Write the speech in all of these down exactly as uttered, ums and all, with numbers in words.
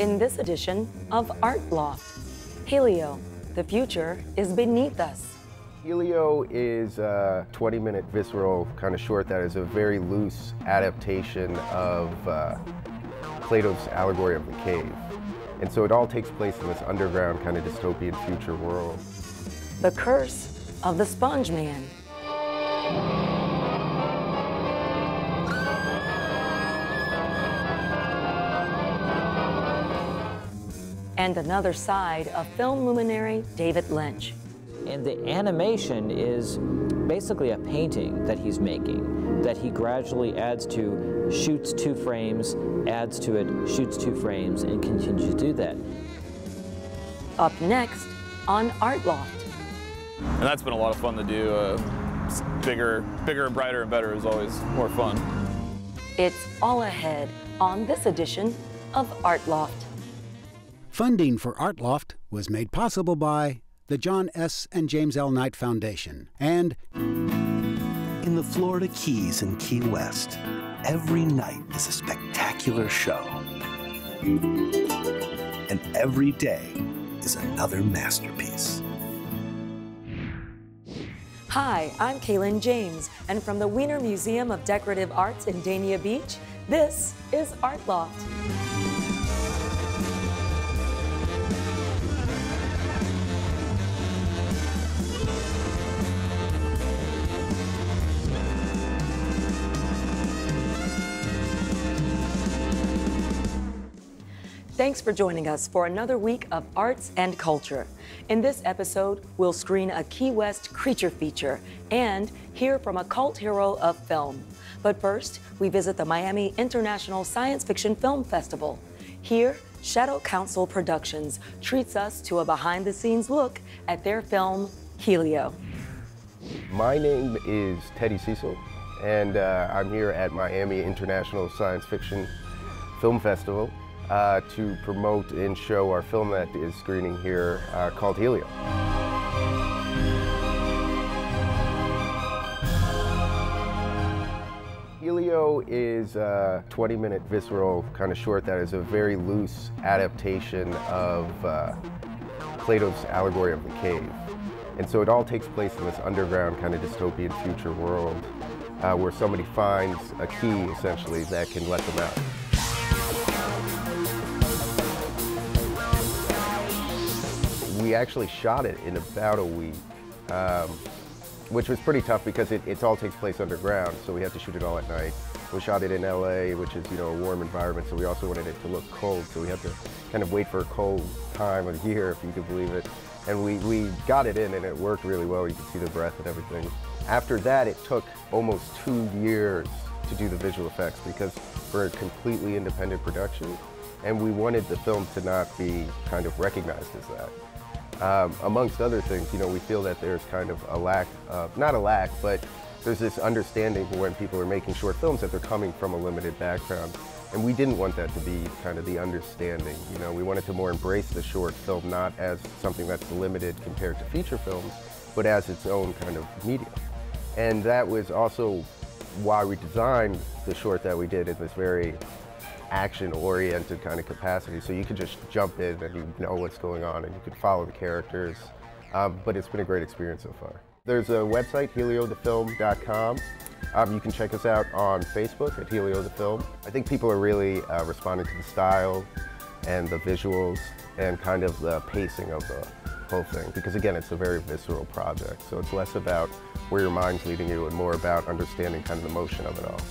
in this edition of Art Loft. Helio, the future is beneath us. Helio is a twenty minute visceral kind of short that is a very loose adaptation of uh, Plato's allegory of the cave. And so it all takes place in this underground kind of dystopian future world. The Curse of the Spongeman. And another side of film luminary David Lynch. And the animation is basically a painting that he's making, that he gradually adds to, shoots two frames, adds to it, shoots two frames, and continues to do that. Up next on Art Loft. And that's been a lot of fun to do. Uh, bigger, bigger and brighter and better is always more fun. It's all ahead on this edition of Art Loft. Funding for Art Loft was made possible by the John S. and James L. Knight Foundation and in the Florida Keys and Key West, every night is a spectacular show. And every day is another masterpiece. Hi, I'm Kalyn James, and from the Wiener Museum of Decorative Arts in Dania Beach, this is Art Loft. Thanks for joining us for another week of arts and culture. In this episode, we'll screen a Key West creature feature and hear from a cult hero of film. But first, we visit the Miami International Science Fiction Film Festival. Here, Shadow Council Productions treats us to a behind-the-scenes look at their film, Helio. My name is Teddy Cecil, and uh, I'm here at Miami International Science Fiction Film Festival Uh, to promote and show our film that is screening here uh, called Helio. Helio is a twenty minute visceral kind of short that is a very loose adaptation of uh, Plato's allegory of the cave. And so it all takes place in this underground kind of dystopian future world uh, where somebody finds a key essentially that can let them out. We actually shot it in about a week, um, which was pretty tough because it, it all takes place underground, so we had to shoot it all at night. We shot it in L A, which is, you know, a warm environment, so we also wanted it to look cold, so we had to kind of wait for a cold time of year, if you could believe it. And we, we got it in, and it worked really well. You could see the breath and everything. After that, it took almost two years to do the visual effects because we're a completely independent production, and we wanted the film to not be kind of recognized as that. Um, amongst other things, you know, we feel that there's kind of a lack, of, not a lack, but there's this understanding when people are making short films that they're coming from a limited background. And we didn't want that to be kind of the understanding. You know, we wanted to more embrace the short film not as something that's limited compared to feature films, but as its own kind of medium. And that was also why we designed the short that we did in this very action-oriented kind of capacity, so you could just jump in and you know what's going on and you could follow the characters. Um, but it's been a great experience so far. There's a website, helio the film dot com. Um, you can check us out on Facebook at Helio the Film. I think people are really uh, responding to the style and the visuals and kind of the pacing of the whole thing, because again, it's a very visceral project, so it's less about where your mind's leading you and more about understanding kind of the motion of it all.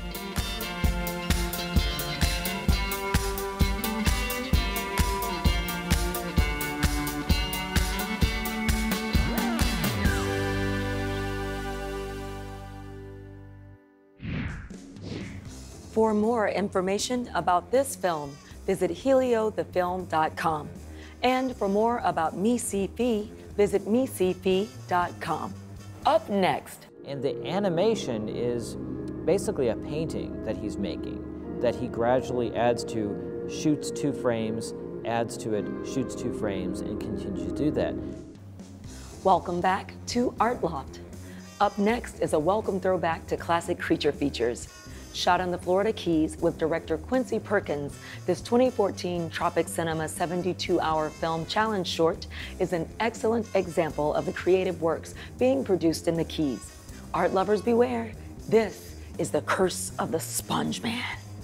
For more information about this film, visit helio the film dot com. And for more about me sci-fi, visit me sci-fi dot com. Up next. And the animation is basically a painting that he's making, that he gradually adds to, shoots two frames, adds to it, shoots two frames, and continues to do that. Welcome back to Art Loft. Up next is a welcome throwback to classic creature features. Shot on the Florida Keys with director Quincy Perkins, this twenty fourteen Tropic Cinema seventy-two hour film challenge short is an excellent example of the creative works being produced in the Keys. Art lovers beware, this is the curse of the Spongeman.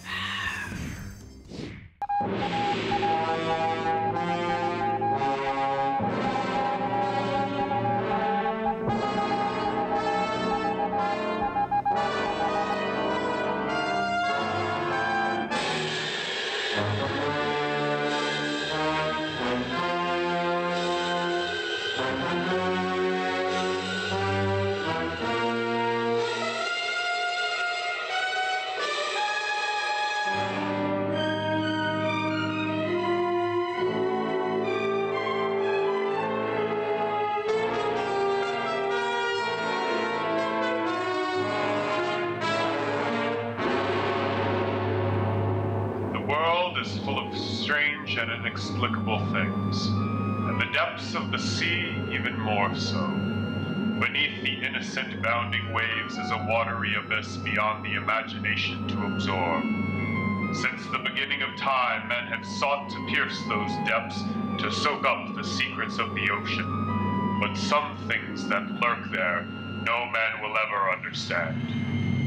Is full of strange and inexplicable things, and the depths of the sea even more so. Beneath the innocent bounding waves is a watery abyss beyond the imagination to absorb. Since the beginning of time, men have sought to pierce those depths to soak up the secrets of the ocean. But some things that lurk there, no man will ever understand.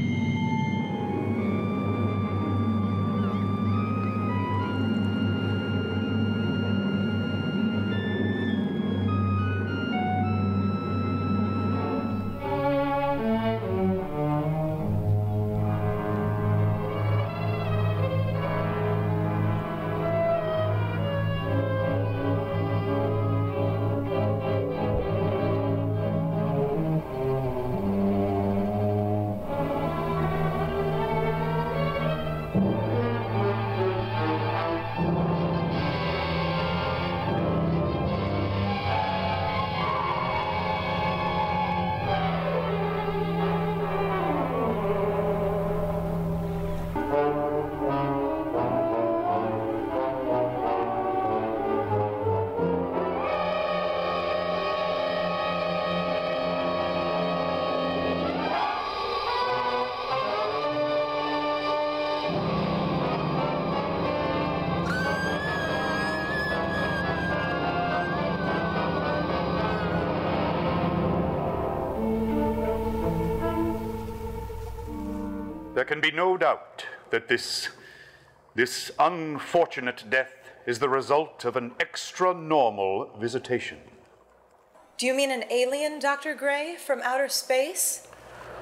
There can be no doubt that this, this unfortunate death is the result of an extra-normal visitation. Do you mean an alien, Doctor Gray, from outer space?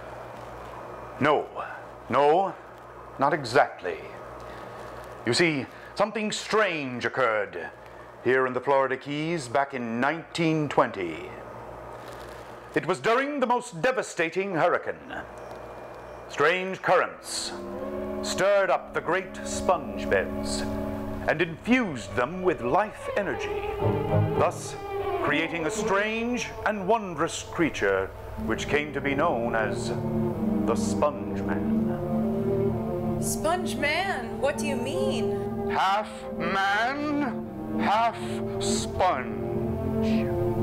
No, no, not exactly. You see, something strange occurred here in the Florida Keys back in nineteen twenty. It was during the most devastating hurricane. Strange currents stirred up the great sponge beds and infused them with life energy, thus creating a strange and wondrous creature which came to be known as the Spongeman. Spongeman? What do you mean? Half man, half sponge.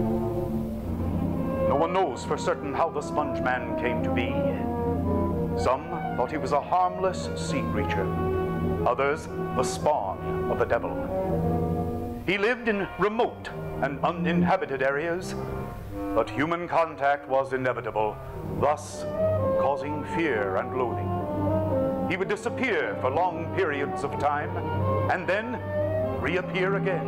No one knows for certain how the Spongeman came to be. Some thought he was a harmless sea creature, others the spawn of the devil. He lived in remote and uninhabited areas, but human contact was inevitable, thus causing fear and loathing. He would disappear for long periods of time and then reappear again.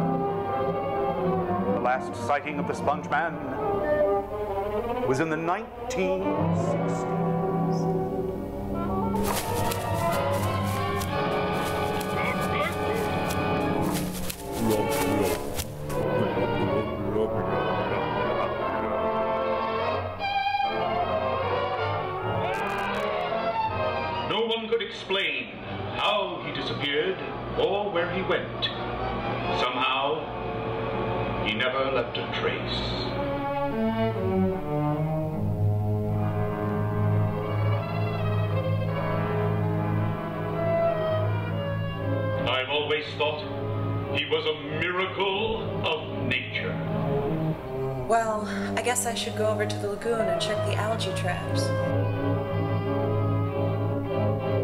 The last sighting of the Spongeman was in the nineteen sixties. No one could explain how he disappeared or where he went. Somehow, he never left a trace. I've always thought he was a miracle of nature. Well, I guess I should go over to the lagoon and check the algae traps.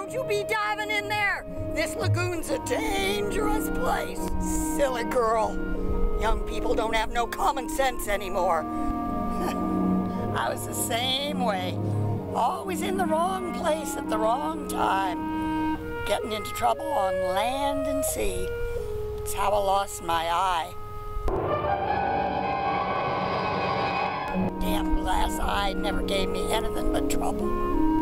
don't you be diving in there. This lagoon's a dangerous place. Silly girl. Young people don't have no common sense anymore. I was the same way. Always in the wrong place at the wrong time. Getting into trouble on land and sea. It's how I lost my eye. Damn glass eye never gave me anything but trouble.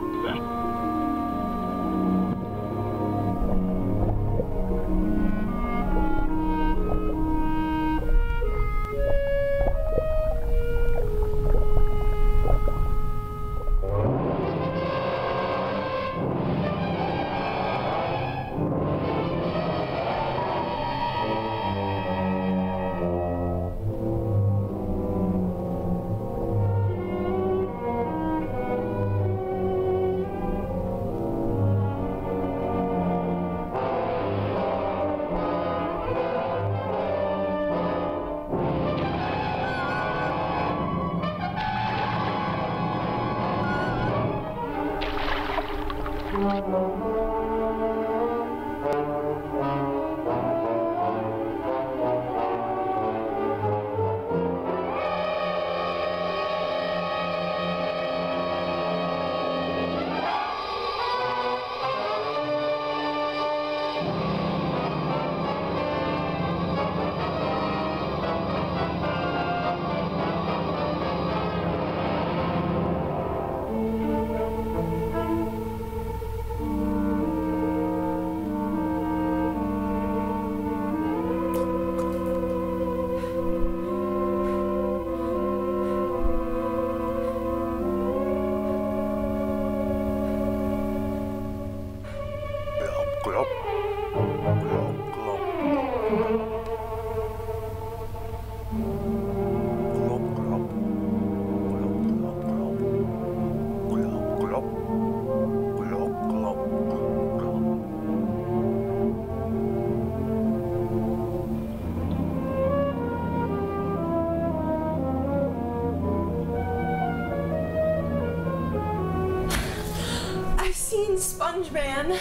Spongeman.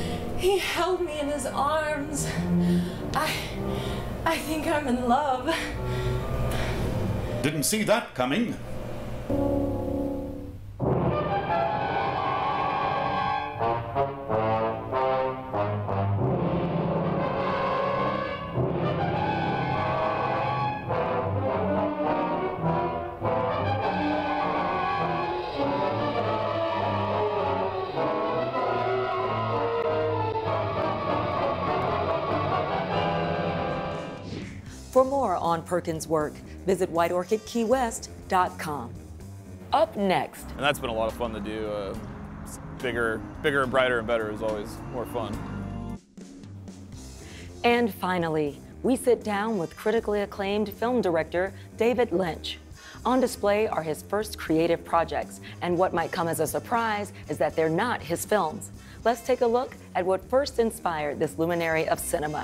He held me in his arms. I... I think I'm in love. Didn't see that coming. For more on Perkins' work, visit white orchid key west dot com. Up next. And that's been a lot of fun to do. Uh, bigger, bigger and brighter and better is always more fun. And finally, we sit down with critically acclaimed film director David Lynch. On display are his first creative projects, and what might come as a surprise is that they're not his films. Let's take a look at what first inspired this luminary of cinema.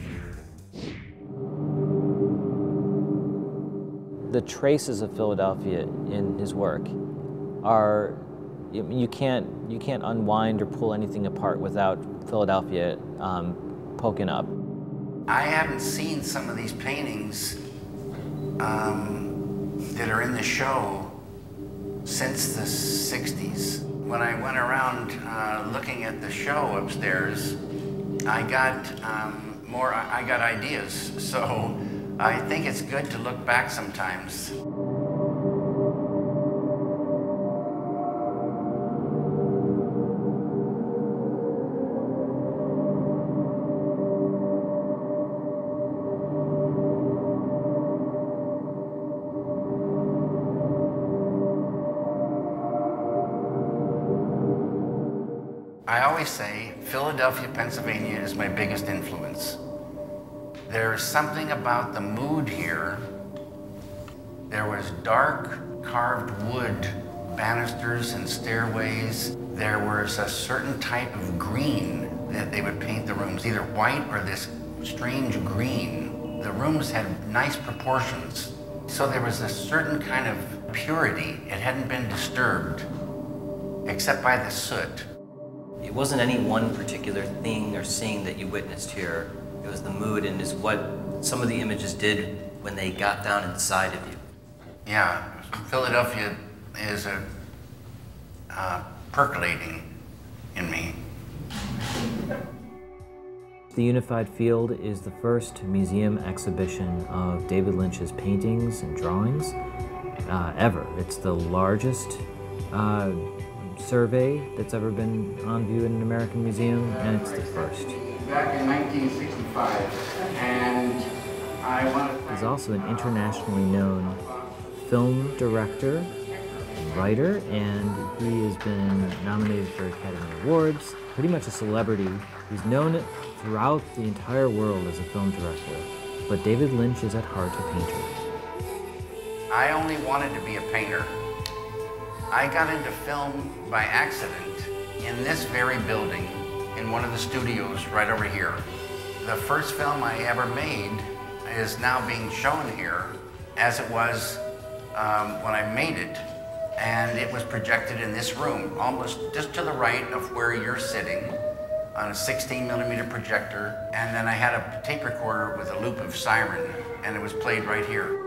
The traces of Philadelphia in his work are, you can't, you can't unwind or pull anything apart without Philadelphia um, poking up. I haven't seen some of these paintings um, that are in the show since the sixties. When I went around uh, looking at the show upstairs, I got um, more, I got ideas. So I think it's good to look back sometimes. I always say Philadelphia, Pennsylvania is my biggest influence. There's something about the mood here. There was dark carved wood banisters and stairways. There was a certain type of green that they would paint the rooms, either white or this strange green. The rooms had nice proportions. So there was a certain kind of purity. It hadn't been disturbed, except by the soot. It wasn't any one particular thing or scene that you witnessed here. It was the mood and is what some of the images did when they got down inside of you. Yeah, Philadelphia is a, uh, percolating in me. The Unified Field is the first museum exhibition of David Lynch's paintings and drawings uh, ever. It's the largest uh, survey that's ever been on view in an American museum, and it's the first. Back in nineteen sixty-five, and I want to... He's also an internationally known film director and writer, and he has been nominated for Academy Awards. Pretty much a celebrity. He's known throughout the entire world as a film director, but David Lynch is at heart a painter. I only wanted to be a painter. I got into film by accident in this very building, in one of the studios right over here. The first film I ever made is now being shown here as it was um, when I made it, and it was projected in this room, almost just to the right of where you're sitting, on a sixteen millimeter projector, and then I had a tape recorder with a loop of Siren, and it was played right here.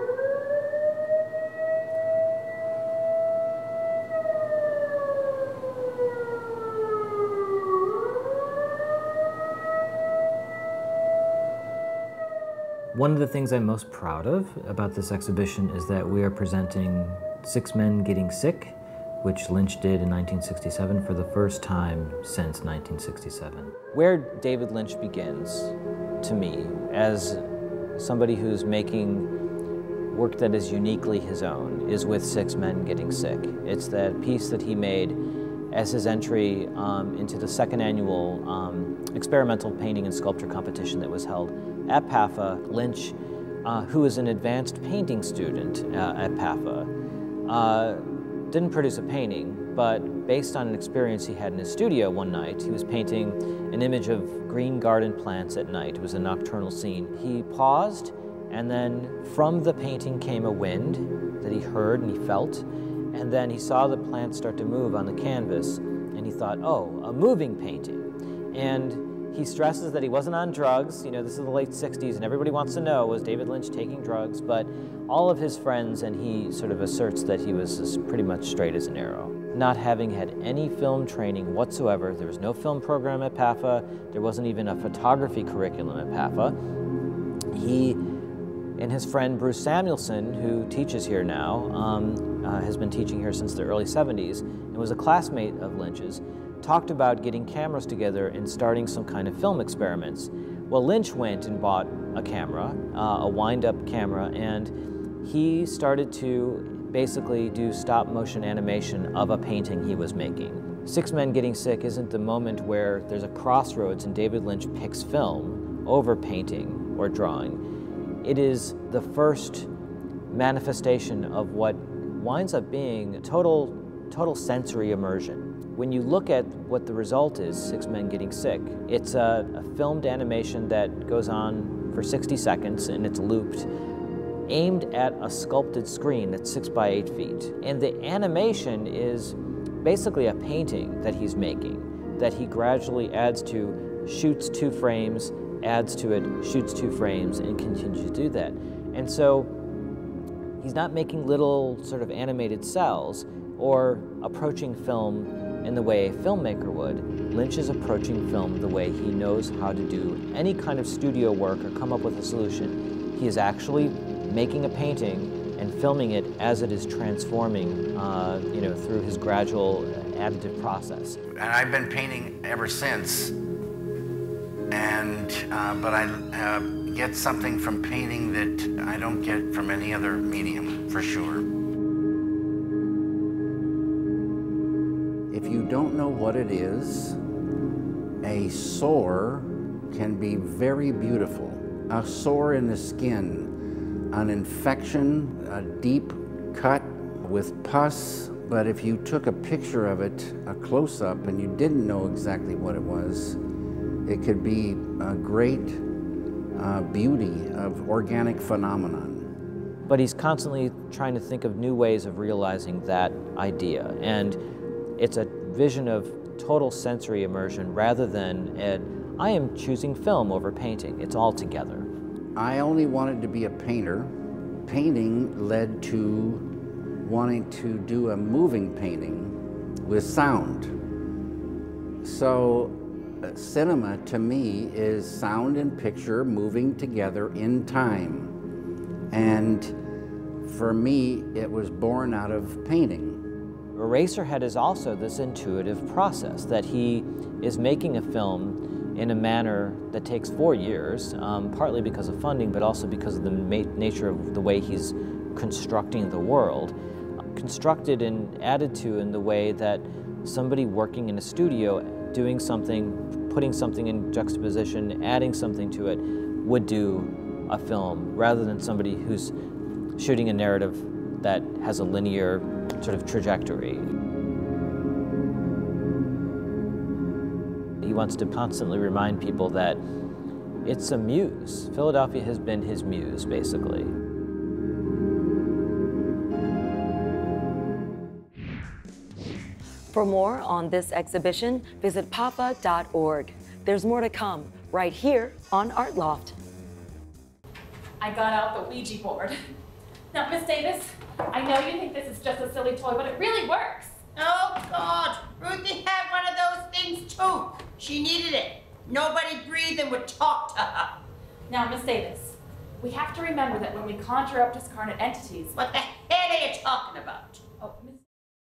One of the things I'm most proud of about this exhibition is that we are presenting Six Men Getting Sick, which Lynch did in nineteen sixty-seven for the first time since nineteen sixty-seven. Where David Lynch begins, to me, as somebody who's making work that is uniquely his own, is with Six Men Getting Sick. It's that piece that he made as his entry um, into the second annual um, experimental painting and sculpture competition that was held at P A F A. Lynch, uh, who is an advanced painting student uh, at P A F A, uh, didn't produce a painting, but based on an experience he had in his studio one night, he was painting an image of green garden plants at night. It was a nocturnal scene. He paused, and then from the painting came a wind that he heard and he felt, and then he saw the plants start to move on the canvas, and he thought, oh, a moving painting. And he stresses that he wasn't on drugs. You know, this is the late sixties, and everybody wants to know, was David Lynch taking drugs? But all of his friends, and he sort of asserts that he was pretty much straight as an arrow. Not having had any film training whatsoever, there was no film program at P A F A, there wasn't even a photography curriculum at P A F A. He and his friend Bruce Samuelson, who teaches here now, um, uh, has been teaching here since the early seventies, and was a classmate of Lynch's, talked about getting cameras together and starting some kind of film experiments. Well, Lynch went and bought a camera, uh, a wind-up camera, and he started to basically do stop-motion animation of a painting he was making. Six Men Getting Sick isn't the moment where there's a crossroads and David Lynch picks film over painting or drawing. It is the first manifestation of what winds up being total, total sensory immersion. When you look at what the result is, Six Men Getting Sick, it's a, a filmed animation that goes on for sixty seconds and it's looped, aimed at a sculpted screen that's six by eight feet. And the animation is basically a painting that he's making, that he gradually adds to, shoots two frames, adds to it, shoots two frames, and continues to do that. And so he's not making little sort of animated cells or approaching film in the way a filmmaker would. Lynch is approaching film the way he knows how to do any kind of studio work or come up with a solution. He is actually making a painting and filming it as it is transforming, uh, you know, through his gradual additive process. And I've been painting ever since, and uh, but I uh, get something from painting that I don't get from any other medium, for sure. If you don't know what it is, a sore can be very beautiful. A sore in the skin, an infection, a deep cut with pus, but if you took a picture of it, a close-up, and you didn't know exactly what it was, it could be a great uh, beauty of organic phenomenon. But he's constantly trying to think of new ways of realizing that idea. And it's a vision of total sensory immersion rather than an, I am choosing film over painting. It's all together. I only wanted to be a painter. Painting led to wanting to do a moving painting with sound. So uh, cinema to me is sound and picture moving together in time. And for me, it was born out of painting. Eraserhead is also this intuitive process that he is making a film in a manner that takes four years, um, partly because of funding, but also because of the nature of the way he's constructing the world. Constructed and added to in the way that somebody working in a studio, doing something, putting something in juxtaposition, adding something to it, would do a film, rather than somebody who's shooting a narrative that has a linear sort of trajectory. He wants to constantly remind people that it's a muse. Philadelphia has been his muse, basically. For more on this exhibition, visit papa dot org. There's more to come right here on Art Loft. I got out the Ouija board. Now, Miss Davis, I know you think this is just a silly toy, but it really works. Oh, God. Ruthie had one of those things, too. She needed it. Nobody breathing would talk to her. Now, Miss Davis, we have to remember that when we conjure up discarnate entities... What the hell are you talking about? Oh, Miss...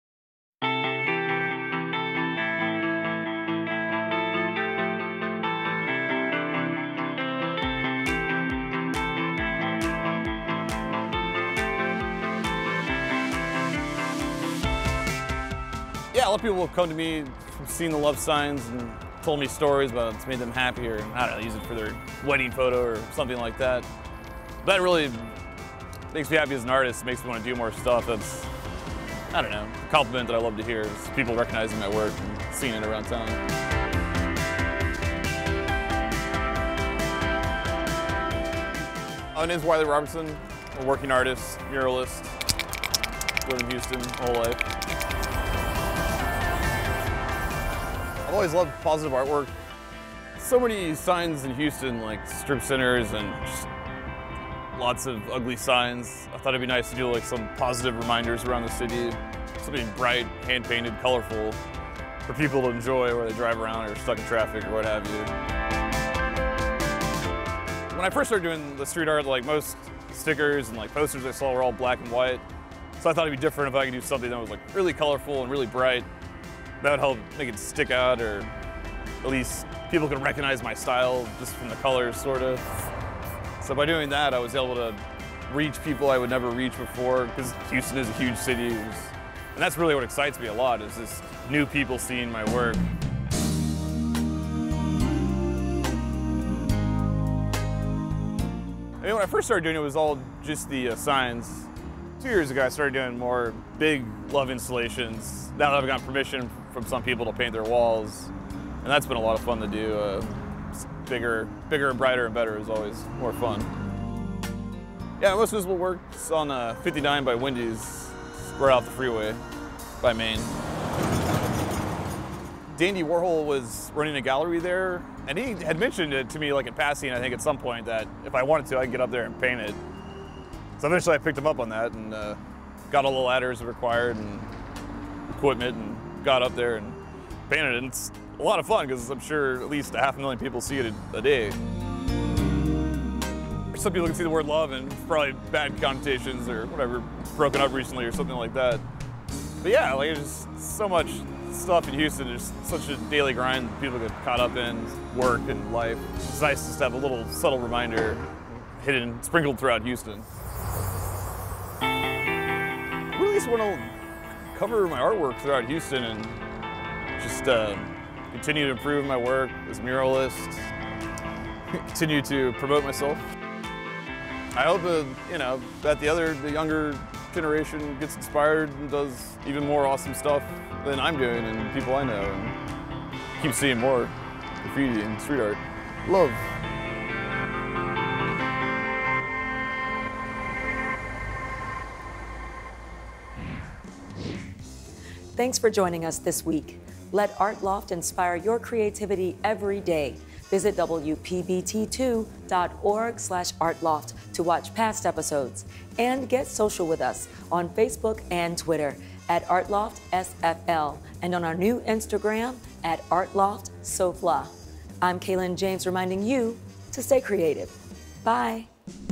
Yeah, a lot of people have come to me from seeing the love signs and told me stories about it's made them happy, or I don't know, use it for their wedding photo or something like that. That really makes me happy as an artist. It makes me want to do more stuff. That's, I don't know, a compliment that I love to hear is people recognizing my work and seeing it around town. My name is Wiley Robertson. I'm a working artist, muralist, lived in Houston my whole life. I've always loved positive artwork. So many signs in Houston, like strip centers and just lots of ugly signs. I thought it'd be nice to do like some positive reminders around the city. Something bright, hand-painted, colorful for people to enjoy where they drive around or stuck in traffic or what have you. When I first started doing the street art, like most stickers and like posters I saw were all black and white. So I thought it'd be different if I could do something that was like really colorful and really bright. That would help make it stick out, or at least people could recognize my style just from the colors, sort of. So by doing that, I was able to reach people I would never reach before, because Houston is a huge city. It was, and that's really what excites me a lot, is just new people seeing my work. I mean, when I first started doing it, it was all just the uh, signs. Two years ago, I started doing more big love installations. Now that I've gotten permission from some people to paint their walls, and that's been a lot of fun to do. Uh, bigger, bigger and brighter and better is always more fun. Yeah, most visible work's on uh, fifty-nine by Wendy's, right off the freeway by Maine. Dandy Warhol was running a gallery there, and he had mentioned it to me like in passing, I think at some point, that if I wanted to, I could get up there and paint it. So eventually I picked him up on that and uh, got all the ladders required and equipment and got up there and painted it. And it's a lot of fun because I'm sure at least a half a million people see it a, a day. Some people can see the word love and probably bad connotations or whatever, broken up recently or something like that. But yeah, like there's so much stuff in Houston, there's such a daily grind people get caught up in, work and life. It's nice just to have a little subtle reminder hidden, sprinkled throughout Houston. I really just want to cover my artwork throughout Houston and just uh, continue to improve my work as a muralist, continue to promote myself. I hope uh, you know, that the other, the younger generation gets inspired and does even more awesome stuff than I'm doing and people I know, and keep seeing more graffiti and street art. Love. Thanks for joining us this week. Let Art Loft inspire your creativity every day. Visit W P B T two dot org slash artloft to watch past episodes and get social with us on Facebook and Twitter at Artloft S F L and on our new Instagram at Artloft Sofla. I'm Kalyn James reminding you to stay creative. Bye.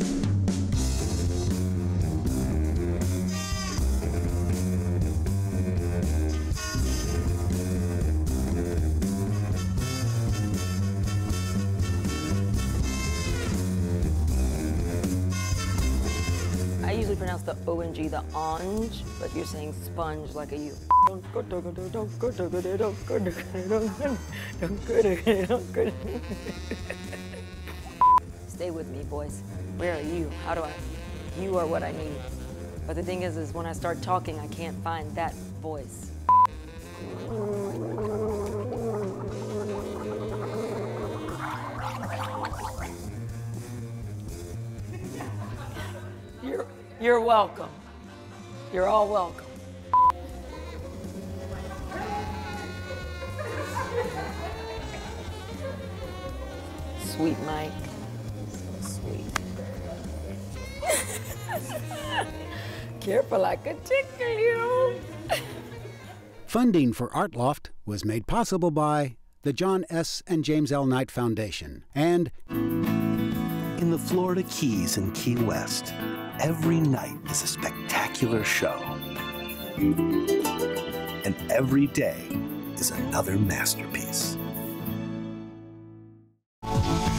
I usually pronounce the O N G, the orange, but you're saying sponge like a U. Stay with me, boys. Where are you? How do I? You are what I need. But the thing is, is when I start talking, I can't find that voice. You're, you're welcome. You're all welcome. Sweet Mike. So sweet. Careful, I could tickle you. Funding for Art Loft was made possible by the John S. and James L. Knight Foundation and in the Florida Keys and Key West, every night is a spectacular show. And every day is another masterpiece.